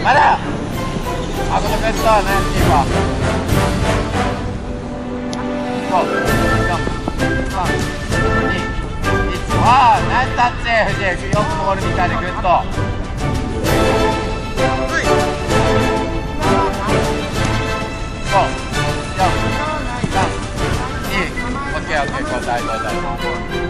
まだあ、このベストはね、キーパー。5、4、3、2、1。ああ、ナイスタッチ、藤井。よくボール見たね、グッド。5、4、3、2、オッケー、交代。